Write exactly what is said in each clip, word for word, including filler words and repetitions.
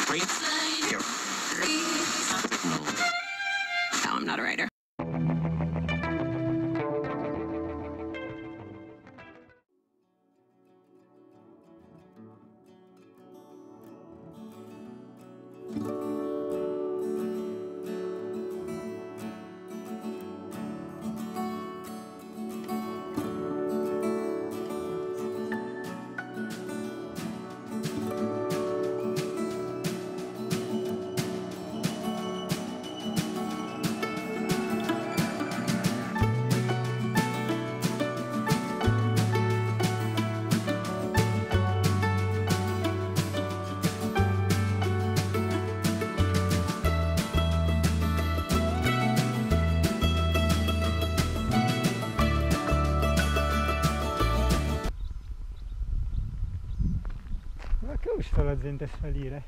No, I'm not a writer. Che ho visto la gente salire?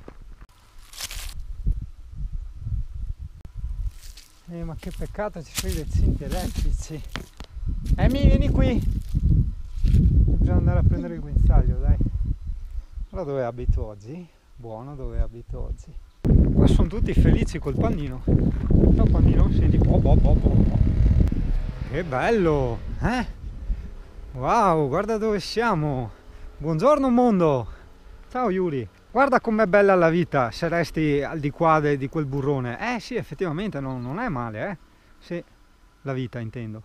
Eh, ma che peccato, ci sono i lezzini elettrici. Emi, vieni qui! Bisogna andare a prendere il guinzaglio, dai. Allora dove abito oggi? Buono, dove abito oggi? Qua sono tutti felici col pannino. Ciao pannino, senti, boh, boh, boh, boh. Che bello, eh? Wow, guarda dove siamo. Buongiorno mondo. Ciao Yuri, guarda com'è bella la vita se resti al di qua de, di quel burrone. Eh sì, effettivamente non, non è male, eh? Sì, la vita intendo.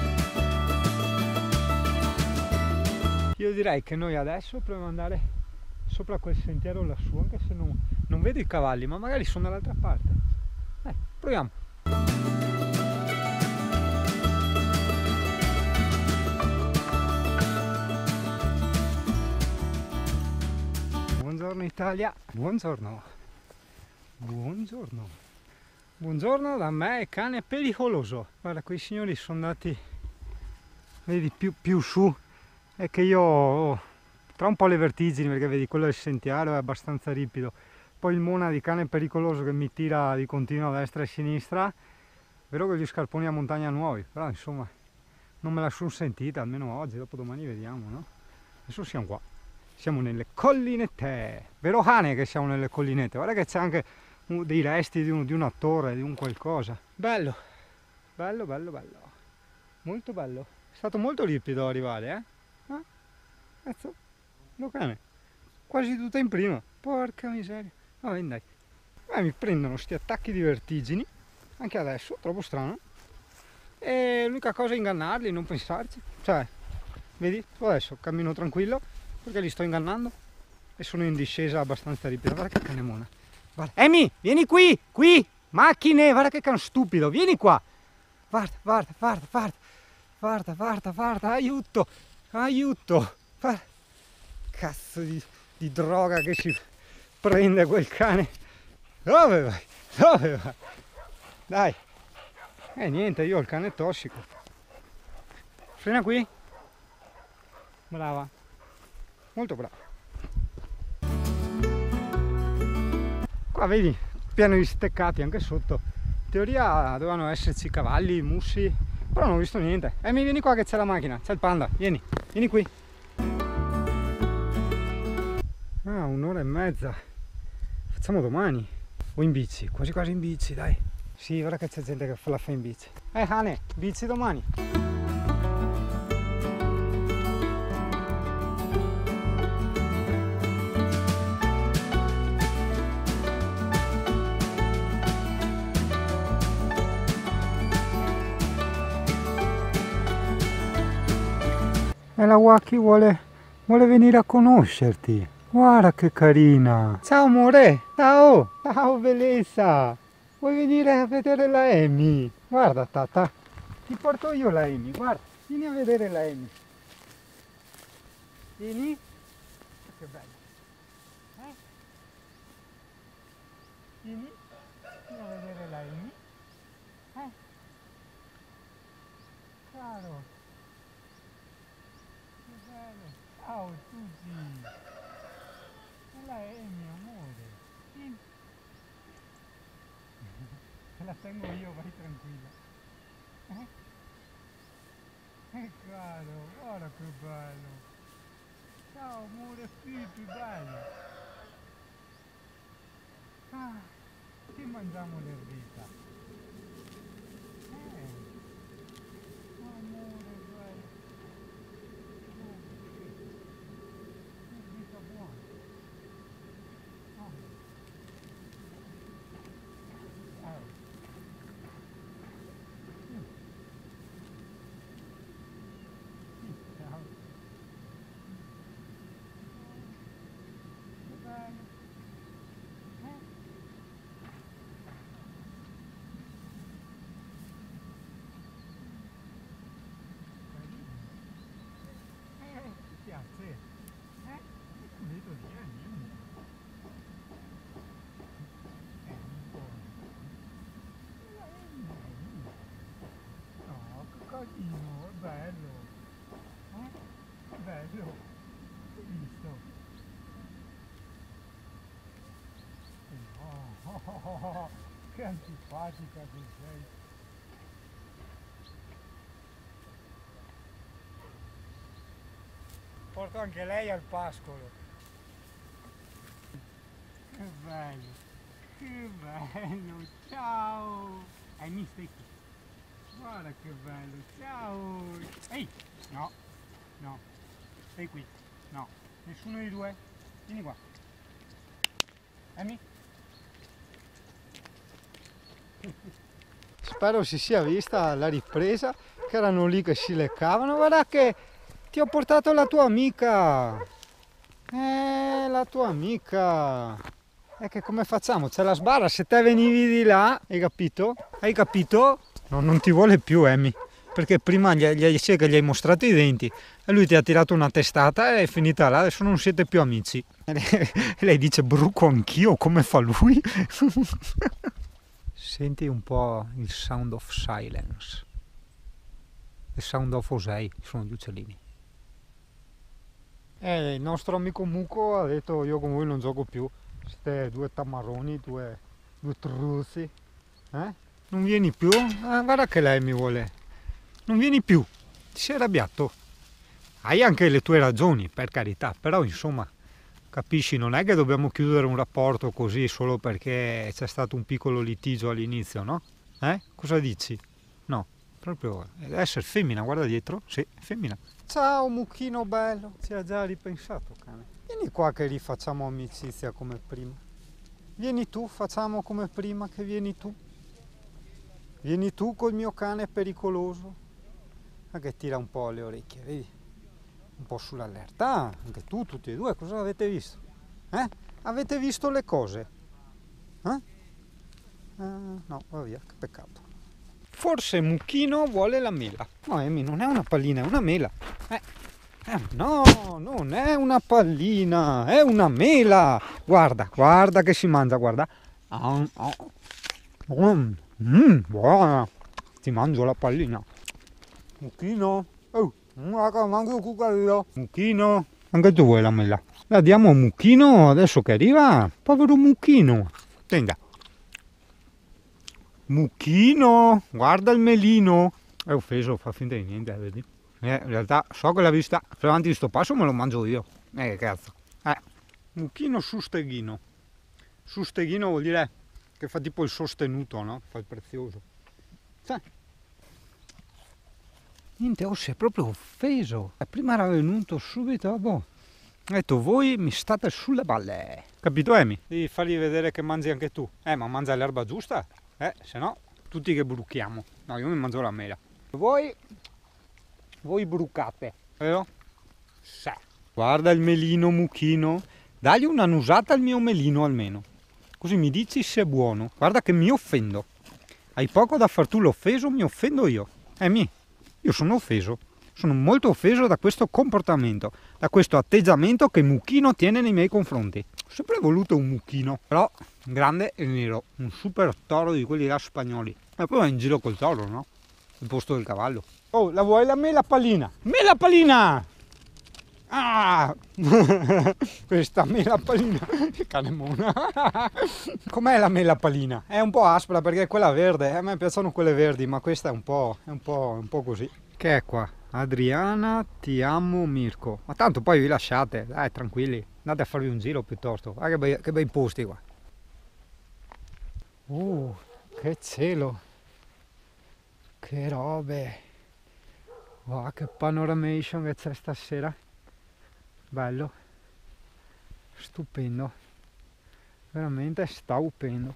Io direi che noi adesso proviamo ad andare sopra quel sentiero lassù, anche se non, non vedo i cavalli, ma magari sono dall'altra parte. Dai, proviamo. Buongiorno Italia, buongiorno, buongiorno, buongiorno da me, cane pericoloso. Guarda, quei signori sono andati, vedi, più, più su, è che io ho tra un po' le vertigini perché vedi quello del sentiero è abbastanza ripido, poi il Mona di cane pericoloso che mi tira di continuo a destra e a sinistra. Vero che gli scarponi a montagna nuovi, però insomma non me la sono sentita, almeno oggi, dopo domani vediamo, no? Adesso siamo qua. Siamo nelle collinette, vero cane che siamo nelle collinette, guarda che c'è anche dei resti di, un, di una torre, di un qualcosa. Bello, bello, bello, bello, molto bello, è stato molto ripido arrivare, eh? Ah, cazzo, lo cane, quasi tutta in prima, porca miseria, va bene dai. Eh, mi prendono sti attacchi di vertigini, anche adesso, troppo strano, e l'unica cosa è ingannarli, non pensarci, cioè, vedi, adesso cammino tranquillo, perché li sto ingannando e sono in discesa abbastanza ripida. Guarda che cane mona. Guarda. Emi, vieni qui, qui, macchine, guarda che cane stupido, vieni qua. Guarda, guarda, guarda, guarda, guarda, guarda, guarda, aiuto, aiuto. Guarda. Cazzo di, di droga che si prende quel cane. Dove vai? Dove vai? Dai. Eh niente, io ho il cane tossico. Frena qui. Brava. Molto bravo. Qua vedi, pieno di steccati anche sotto. In teoria dovevano esserci cavalli, mussi, però non ho visto niente. E mi vieni qua che c'è la macchina, c'è il panda, vieni, vieni qui. Ah, un'ora e mezza. Facciamo domani. O in bici, quasi quasi in bici, dai. Sì, ora che c'è gente che la fa in bici. Eh, cane, bici domani. E la Waki vuole, vuole venire a conoscerti. Guarda che carina. Ciao amore. Ciao. Ciao bellezza. Vuoi venire a vedere la Amy? Guarda tata. Ti porto io la Amy. Guarda. Vieni a vedere la Amy. Vieni. Che bello. Eh? Vieni. Vieni a vedere la Amy. Eh? Caro. Ciao tutti! Quella è mio amore! Sì. Te la tengo io, vai tranquilla! Eh? Eh caro, guarda che bello! Ciao amore, più più bello! mangiamo l'erbita. Eh, amore, bello. Oh, sì. Erbita buona. Oh. Oh. Mm. Ciao. Che bello. Eh? Eh, ti piace? Eh? Non vedo dire niente. È un po'. No, che carino, è bello. Eh? È bello. Hai visto? No, oh, oh, oh, oh, che antipatica che sei. Porto anche lei al pascolo. Che bello, che bello, ciao! Hai visto? Guarda che bello, ciao! Ehi, no, no, stai qui, no, nessuno dei due, vieni qua. Amy? Spero si sia vista la ripresa, che erano lì che si leccavano. Guarda che ti ho portato la tua amica. Eh, la tua amica. E che come facciamo? C'è la sbarra, se te venivi di là, hai capito? Hai capito? No, non ti vuole più Amy, perché prima gli, gli, gli, che gli hai mostrato i denti e lui ti ha tirato una testata e è finita là, adesso non siete più amici. E lei, e lei dice bruco anch'io, come fa lui? Senti un po' il Sound of Silence, il Sound of Osei, sono gli uccellini. E il nostro amico Muco ha detto io con voi non gioco più, siete due tamarroni, due, due truzzi, eh? Non vieni più? Ah, guarda che lei mi vuole, non vieni più, ti sei arrabbiato. Hai anche le tue ragioni, per carità, però insomma, capisci, non è che dobbiamo chiudere un rapporto così solo perché c'è stato un piccolo litigio all'inizio, no? Eh? Cosa dici? No, proprio deve essere femmina, guarda dietro, sì, femmina. Ciao mucchino bello, ci ha già ripensato cane. Vieni qua che rifacciamo amicizia come prima. Vieni tu, facciamo come prima che vieni tu. Vieni tu col mio cane pericoloso. Anche tira un po' le orecchie, vedi? Un po' sull'allerta. Ah, anche tu, tutti e due, cosa avete visto? Eh? Avete visto le cose? Eh? Uh, no, va via, che peccato. Forse Mucchino vuole la mela. No, Amy, non è una pallina, è una mela. Eh. Eh, no, non è una pallina, è una mela. Guarda, guarda che si mangia, guarda. Ah, ah. Mm, buona. Ti mangio la pallina. Mucchino. Oh, mangio cuccarillo. Mucchino. Anche tu vuoi la mela? La diamo a Mucchino adesso che arriva. Povero Mucchino. Tenga. Mucchino, guarda il melino. È offeso, fa finta di niente, vedi? Eh, in realtà so che l'ha vista, se avanti di sto passo me lo mangio io. Eh, che cazzo. Eh. Mucchino susteghino. Susteghino vuol dire che fa tipo il sostenuto, no? Fa il prezioso. Sì. Niente, oh, si è proprio offeso. Prima era venuto subito, boh. Ha detto, voi mi state sulle balle. Capito, Amy? Devi fargli vedere che mangi anche tu. Eh, ma mangia l'erba giusta? Eh, se no, tutti che bruchiamo. No, io mi mangio la mela. Voi, voi brucate, vero? Sì. Guarda il melino Mucchino. Dagli una nusata al mio melino almeno. Così mi dici se è buono. Guarda che mi offendo. Hai poco da far tu l'offeso, mi offendo io. Eh, mi. Io sono offeso. Sono molto offeso da questo comportamento, da questo atteggiamento che Mucchino tiene nei miei confronti. Ho sempre voluto un Mucchino, però grande e nero, un super toro di quelli là spagnoli. E poi va in giro col toro, no? Al posto del cavallo. Oh, la vuoi la mela pallina? Mela pallina! Ah! Questa mela pallina, che cane mona! Com'è la mela pallina? È un po' aspra perché è quella verde, a me piacciono quelle verdi, ma questa è un po', è un po', un po' così. Che è qua? Adriana, ti amo Mirko. Ma tanto poi vi lasciate, dai, tranquilli, andate a farvi un giro piuttosto. Guarda che bei, che bei posti qua. Uh, che cielo, che robe, wow, che panoramation che c'è stasera, bello, stupendo, veramente stupendo,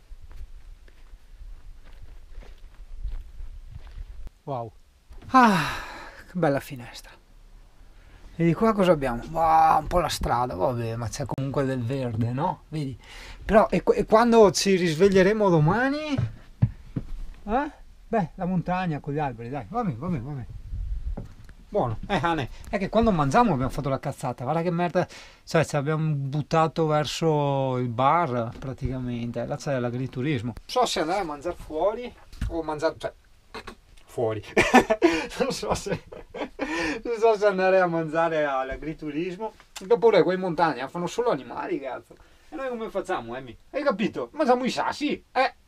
wow, ah, che bella finestra. E di qua cosa abbiamo? Wow, un po' la strada, vabbè, ma c'è comunque del verde, no? Vedi? Però, e, e quando ci risveglieremo domani? Eh? Beh, la montagna con gli alberi, dai, va bene, va bene, va bene. Buono, eh Hane, è che quando mangiamo abbiamo fatto la cazzata, guarda che merda, cioè ci abbiamo buttato verso il bar praticamente, là c'è l'agriturismo. Non so se andare a mangiare fuori o mangiare, cioè, fuori, non so se, non so se andare a mangiare all'agriturismo, perché pure qua in montagna fanno solo animali, cazzo. E noi come facciamo, Emi? Hai capito? Mangiamo i sassi, eh?